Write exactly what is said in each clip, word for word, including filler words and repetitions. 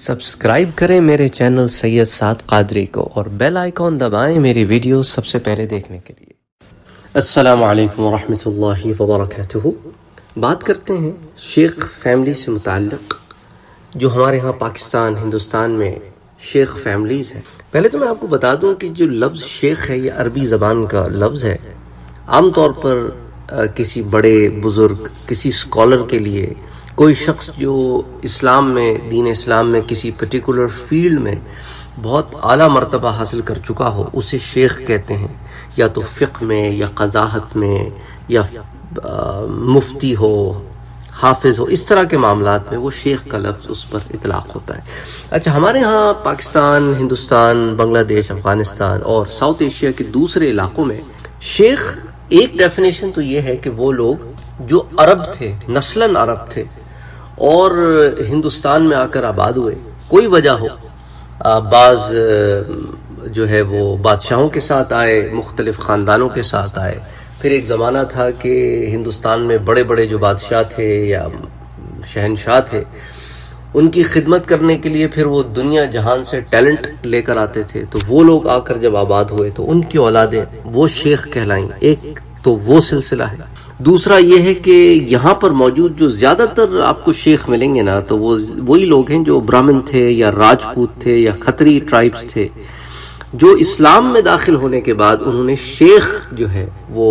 Subscribe کریں میرے channel سید سعد قادری کو اور بیل آئیکن دبائیں میری ویڈیو سب سے پہلے دیکھنے کے لیے۔ السلام علیکم ورحمۃ اللہ وبرکاتہ۔ بات کرتے ہیں شیخ فیملی سے متعلق، جو ہمارے ہاں پاکستان ہندوستان میں شیخ فیملیز ہیں۔ پہلے تو میں آپ کو بتا دوں کہ جو لفظ شیخ ہے یہ عربی زبان کا لفظ ہے۔ عام طور پر کسی بڑے بزرگ، کسی اسکالر کے لیے، کوئی شخص جو اسلام میں، دین اسلام میں کسی پرٹیکولر فیلڈ میں بہت اعلیٰ مرتبہ حاصل کر چکا ہو، اسے شیخ کہتے ہیں۔ یا تو فقہ میں، یا قضاہت میں، یا مفتی ہو، حافظ ہو، اس طرح کے معاملات میں وہ شیخ کا لفظ اس پر اطلاق ہوتا ہے۔ اچھا، ہمارے ہاں پاکستان، ہندوستان، بنگلہ دیش، افغانستان اور ساؤتھ ایشیا کے دوسرے علاقوں میں شیخ ایک ڈیفینیشن تو یہ ہے کہ وہ لوگ جو عرب تھے، نسلاً عرب تھے اور ہندوستان میں آ کر آباد ہوئے، کوئی وجہ ہو، بعض جو ہے وہ بادشاہوں کے ساتھ آئے، مختلف خاندانوں کے ساتھ آئے۔ پھر ایک زمانہ تھا کہ ہندوستان میں بڑے بڑے جو بادشاہ تھے یا شہنشاہ تھے، ان کی خدمت کرنے کے لیے پھر وہ دنیا جہان سے ٹیلنٹ لے کر آتے تھے، تو وہ لوگ آ کر جب آباد ہوئے تو ان کی اولادیں وہ شیخ کہلائیں۔ ایک تو وہ سلسلہ ہے۔ دوسرا یہ ہے کہ یہاں پر موجود جو زیادہ تر آپ کو شیخ ملیں گے نا، تو وہ وہی لوگ ہیں جو برہمن تھے یا راجپوت تھے یا کھتری ٹرائبز تھے، جو اسلام میں داخل ہونے کے بعد انہوں نے شیخ جو ہے وہ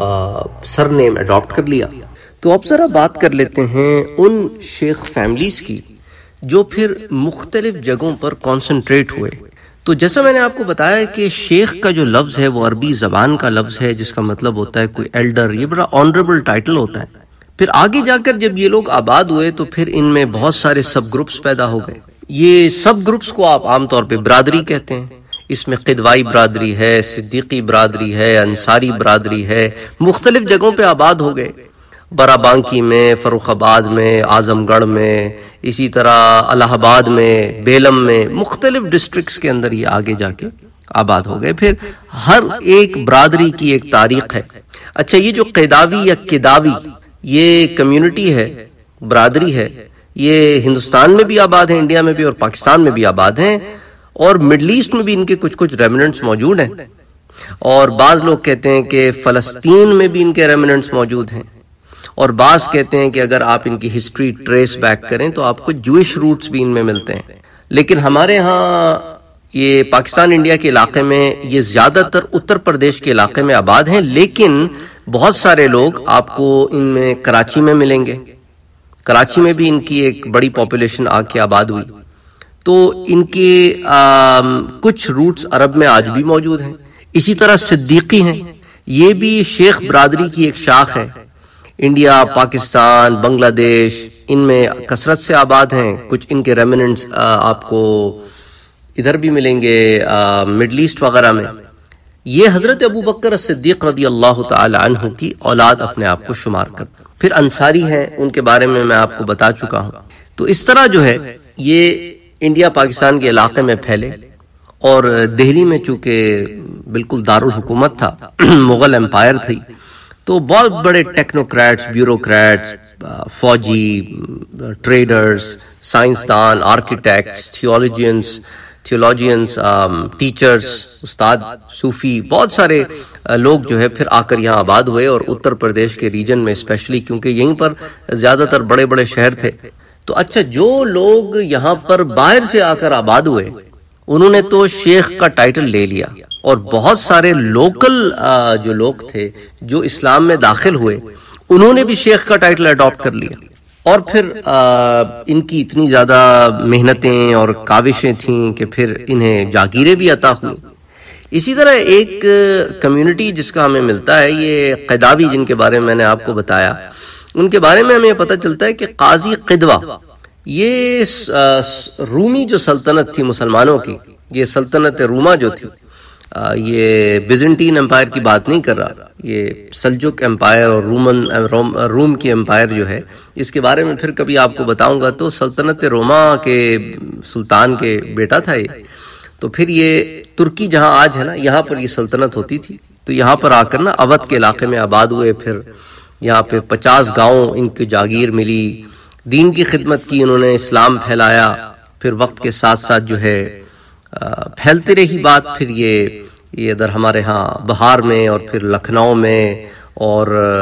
سر نیم اڈاپٹ کر لیا۔ تو اب ذرا بات کر لیتے ہیں ان شیخ فیملیز کی جو پھر مختلف جگہوں پر کانسنٹریٹ ہوئے۔ تو جیسا میں نے آپ کو بتایا کہ شیخ کا جو لفظ ہے وہ عربی زبان کا لفظ ہے، جس کا مطلب ہوتا ہے کوئی ایلڈر، یہ بڑا آنریبل ٹائٹل ہوتا ہے۔ پھر آگے جا کر جب یہ لوگ آباد ہوئے تو پھر ان میں بہت سارے سب گروپس پیدا ہو گئے۔ یہ سب گروپس کو آپ عام طور پہ برادری کہتے ہیں۔ اس میں قدوائی برادری ہے، صدیقی برادری ہے، انصاری برادری ہے، مختلف جگہوں پہ آباد ہو گئے۔ برا بانکی میں، فروخ آباد میں، اعظم گڑھ میں، اسی طرح الہ آباد میں، بیلم میں، مختلف ڈسٹرکٹس کے اندر یہ آگے جا کے آباد ہو گئے۔ پھر ہر ایک برادری کی ایک تاریخ ہے۔ اچھا، یہ جو قیداوی یا کداوی یہ کمیونٹی ہے، برادری ہے، یہ ہندوستان میں بھی آباد ہیں، انڈیا میں بھی اور پاکستان میں بھی آباد ہیں، اور مڈل ایسٹ میں بھی ان کے کچھ کچھ ریمننٹس موجود ہیں، اور بعض لوگ کہتے ہیں کہ فلسطین میں بھی ان کے ریمننٹس موجود ہیں، اور بعض کہتے ہیں کہ اگر آپ ان کی ہسٹری ٹریس بیک کریں تو آپ کو جوئش روٹس بھی ان میں ملتے ہیں۔ لیکن ہمارے ہاں یہ پاکستان انڈیا کے علاقے میں یہ زیادہ تر اتر پردیش کے علاقے میں آباد ہیں، لیکن بہت سارے لوگ آپ کو ان میں کراچی میں ملیں گے۔ کراچی میں بھی ان کی ایک بڑی پاپولیشن آ کے آباد ہوئی، تو ان کے کچھ روٹس عرب میں آج بھی موجود ہیں۔ اسی طرح صدیقی ہیں، یہ بھی شیخ برادری کی ایک شاخ ہے۔ انڈیا، پاکستان، بنگلہ دیش، ان میں کثرت سے آباد ہیں۔ کچھ ان کے ریمننٹس آپ کو ادھر بھی ملیں گے، مڈل ایسٹ وغیرہ میں۔ یہ حضرت ابو بکر صدیق رضی اللہ تعالی عنہ کی اولاد اپنے آپ کو شمار کر۔ پھر انصاری ہیں، ان کے بارے میں میں آپ کو بتا چکا ہوں۔ تو اس طرح جو ہے یہ انڈیا پاکستان کے علاقے میں پھیلے، اور دہلی میں چونکہ بالکل دارالحکومت تھا، مغل امپائر تھی، تو بہت بڑے ٹیکنوکریٹس، بیوروکریٹس، فوجی، ٹریڈرز، سائنسدان، آرکیٹیکٹس، تھیولوجینس تھیولوجینس ٹیچرز، استاد، صوفی، بہت سارے لوگ جو ہے پھر آ کر یہاں آباد ہوئے، اور اتر پردیش کے ریجن میں اسپیشلی، کیونکہ یہیں پر زیادہ تر بڑے بڑے شہر تھے۔ تو اچھا، جو لوگ یہاں پر باہر سے آ کر آباد ہوئے انہوں نے تو شیخ کا ٹائٹل لے لیا، اور بہت سارے لوکل جو لوگ تھے جو اسلام میں داخل ہوئے انہوں نے بھی شیخ کا ٹائٹل اڈاپٹ کر لیا، اور پھر ان کی اتنی زیادہ محنتیں اور کاوشیں تھیں کہ پھر انہیں جاگیریں بھی عطا ہوئیں۔ اسی طرح ایک کمیونٹی جس کا ہمیں ملتا ہے، یہ قیداوی، جن کے بارے میں میں نے آپ کو بتایا، ان کے بارے میں ہمیں پتہ چلتا ہے کہ قاضی قدوہ، یہ رومی جو سلطنت تھی مسلمانوں کی، یہ سلطنت روما جو تھی، یہ بیزنٹین امپائر کی بات نہیں کر رہا، یہ سلجک امپائر اور رومن روم کی امپائر جو ہے، اس کے بارے میں پھر کبھی آپ کو بتاؤں گا۔ تو سلطنت روما کے سلطان کے بیٹا تھا یہ، تو پھر یہ ترکی جہاں آج ہے نا، یہاں پر یہ سلطنت ہوتی تھی، تو یہاں پر آ کر نا اودھ کے علاقے میں آباد ہوئے۔ پھر یہاں پہ پچاس گاؤں ان کی جاگیر ملی، دین کی خدمت کی انہوں نے، اسلام پھیلایا، پھر وقت کے ساتھ ساتھ جو ہے پھیلتی رہی بات. پھر یہ یہ ادھر ہمارے ہاں بہار میں اور پھر لکھنؤ میں اور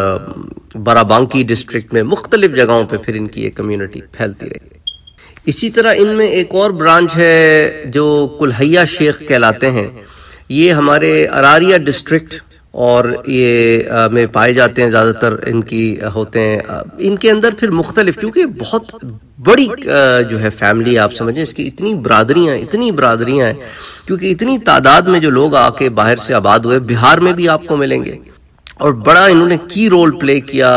بارہ بانکی ڈسٹرکٹ میں مختلف جگہوں پہ پھر ان کی یہ کمیونٹی پھیلتی رہی. اسی طرح ان میں ایک اور برانچ ہے جو کلہیا شیخ کہلاتے ہیں. یہ ہمارے اراریا ڈسٹرکٹ اور یہ میں پائے جاتے ہیں، زیادہ تر ان کی ہوتے ہیں. ان کے اندر پھر مختلف، کیونکہ بہت بڑی جو ہے فیملی آپ سمجھیں، اس کی اتنی برادریاں اتنی برادریاں ہیں، کیونکہ اتنی تعداد میں جو لوگ آ کے باہر سے آباد ہوئے. بہار میں بھی آپ کو ملیں گے، اور بڑا انہوں نے کی رول پلے کیا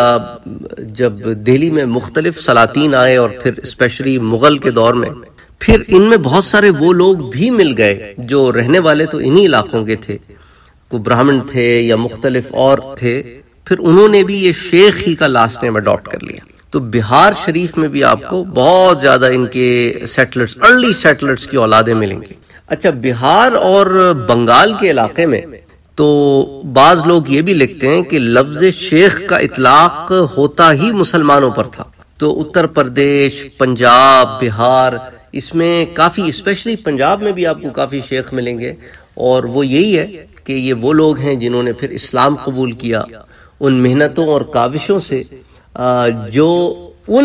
جب دہلی میں مختلف سلاطین آئے، اور پھر اسپیشلی مغل کے دور میں. پھر ان میں بہت سارے وہ لوگ بھی مل گئے جو رہنے والے تو انہی علاقوں کے تھے، کوئی برہمن تھے یا مختلف اور تھے. پھر انہوں نے بھی یہ شیخ ہی کا لاسٹ نیم اڈاپٹ کر لیا. تو بہار شریف میں بھی آپ کو بہت زیادہ ان کے سیٹلرز، ارلی سیٹلرز کی اولادیں ملیں گی. اچھا، بہار اور بنگال کے علاقے میں تو بعض لوگ یہ بھی لکھتے ہیں کہ لفظ شیخ کا اطلاق ہوتا ہی مسلمانوں پر تھا. تو اتر پردیش، پنجاب، بہار، اس میں کافی، اسپیشلی پنجاب میں بھی آپ کو کافی شیخ ملیں گے. اور وہ یہی ہے کہ یہ وہ لوگ ہیں جنہوں نے پھر اسلام قبول کیا ان محنتوں اور کاوشوں سے جو ان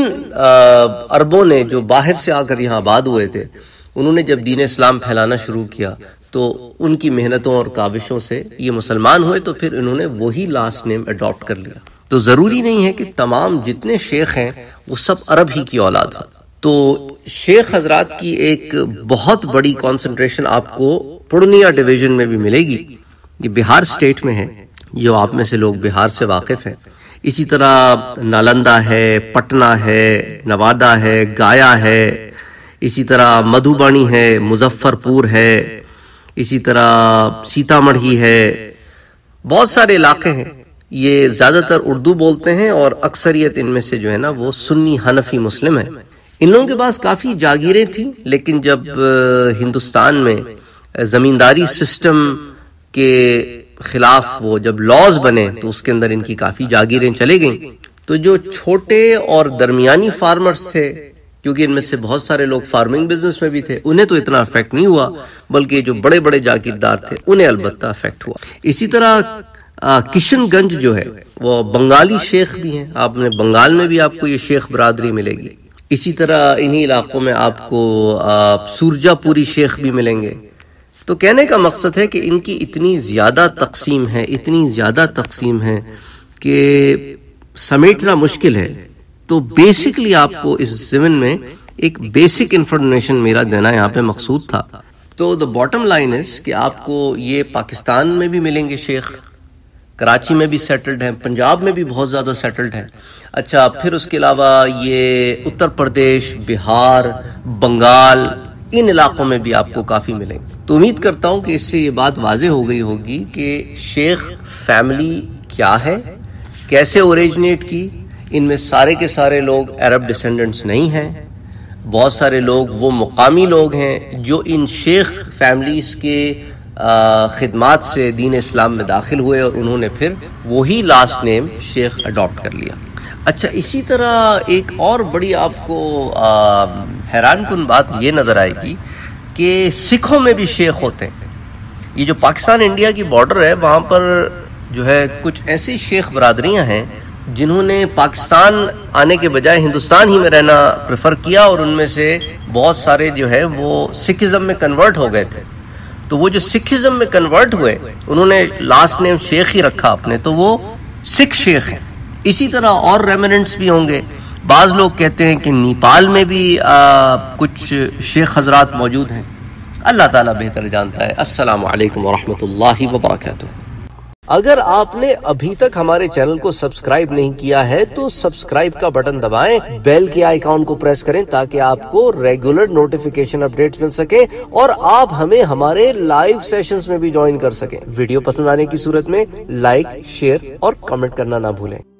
عربوں نے جو باہر سے آ کر یہاں آباد ہوئے تھے. انہوں نے جب دین اسلام پھیلانا شروع کیا تو ان کی محنتوں اور کاوشوں سے یہ مسلمان ہوئے، تو پھر انہوں نے وہی لاسٹ نیم اڈاپٹ کر لیا. تو ضروری نہیں ہے کہ تمام جتنے شیخ ہیں وہ سب عرب ہی کی اولاد ہو. تو شیخ حضرات کی ایک بہت بڑی کانسنٹریشن آپ کو پورنیا ڈویژن میں بھی ملے گی. یہ بہار سٹیٹ میں ہے، جو آپ میں سے لوگ بہار سے واقف ہیں. اسی طرح نالندہ ہے، پٹنہ ہے، نوادہ ہے، گایا ہے، اسی طرح مدھوبانی ہے، مظفر پور ہے، اسی طرح سیتا مڑھی ہے. بہت سارے علاقے ہیں. یہ زیادہ تر اردو بولتے ہیں اور اکثریت ان میں سے جو ہے نا وہ سنی حنفی مسلم ہیں. ان لوگوں کے پاس کافی جاگیریں تھیں، لیکن جب ہندوستان میں زمینداری سسٹم کے خلاف وہ جب لاز بنے تو اس کے اندر ان کی کافی جاگیریں چلے گئیں. تو جو چھوٹے اور درمیانی فارمرز تھے، کیونکہ ان میں سے بہت سارے لوگ فارمنگ بزنس میں بھی تھے، انہیں تو اتنا افیکٹ نہیں ہوا، بلکہ جو بڑے بڑے جاگیردار تھے انہیں البتہ افیکٹ ہوا. اسی طرح کشن گنج جو ہے وہ بنگالی شیخ بھی ہیں. آپ نے بنگال میں بھی آپ کو یہ شیخ برادری ملے گی. اسی طرح انہی علاقوں میں آپ کو سورجا پوری شیخ بھی ملیں گے. تو کہنے کا مقصد ہے کہ ان کی اتنی زیادہ تقسیم ہے، اتنی زیادہ تقسیم ہے کہ سمیٹنا مشکل ہے. تو بیسکلی آپ کو اس ضمن میں ایک بیسک انفارمیشن میرا دینا یہاں پہ مقصود تھا. تو the bottom line is کہ آپ کو یہ پاکستان میں بھی ملیں گے شیخ، کراچی میں بھی سیٹلڈ ہیں، پنجاب میں بھی بہت زیادہ سیٹلڈ ہیں. اچھا، پھر اس کے علاوہ یہ اتر پردیش، بہار، بنگال، ان علاقوں میں بھی آپ کو کافی ملیں گے. تو امید کرتا ہوں کہ اس سے یہ بات واضح ہو گئی ہوگی کہ شیخ فیملی کیا ہے، کیسے اوریجنیٹ کی. ان میں سارے کے سارے لوگ عرب ڈیسینڈنٹس نہیں ہیں. بہت سارے لوگ وہ مقامی لوگ ہیں جو ان شیخ فیملیز کے خدمات سے دین اسلام میں داخل ہوئے اور انہوں نے پھر وہی لاسٹ نیم شیخ اڈاپٹ کر لیا. اچھا، اسی طرح ایک اور بڑی آپ کو حیران کن بات یہ نظر آئے گی کہ سکھوں میں بھی شیخ ہوتے ہیں. یہ جو پاکستان انڈیا کی بارڈر ہے وہاں پر جو ہے کچھ ایسی شیخ برادریاں ہیں جنہوں نے پاکستان آنے کے بجائے ہندوستان ہی میں رہنا پریفر کیا، اور ان میں سے بہت سارے جو ہے وہ سکھزم میں کنورٹ ہو گئے تھے. تو وہ جو سکھزم میں کنورٹ ہوئے انہوں نے لاسٹ نیم شیخ ہی رکھا اپنے، تو وہ سکھ شیخ ہیں. اسی طرح اور ریمننٹس بھی ہوں گے. بعض لوگ کہتے ہیں کہ نیپال میں بھی کچھ شیخ حضرات موجود ہیں. اللہ تعالیٰ بہتر جانتا ہے. السلام علیکم ورحمۃ اللہ وبرکاتہ. اگر آپ نے ابھی تک ہمارے چینل کو سبسکرائب نہیں کیا ہے تو سبسکرائب کا بٹن دبائیں، بیل کے آئیکن کو پریس کریں تاکہ آپ کو ریگولر نوٹیفیکیشن اپڈیٹس مل سکے اور آپ ہمیں ہمارے لائیو سیشنز میں بھی جوائن کر سکیں. ویڈیو پسند آنے کی صورت میں لائک، شیئر اور کمنٹ کرنا نہ بھولیں.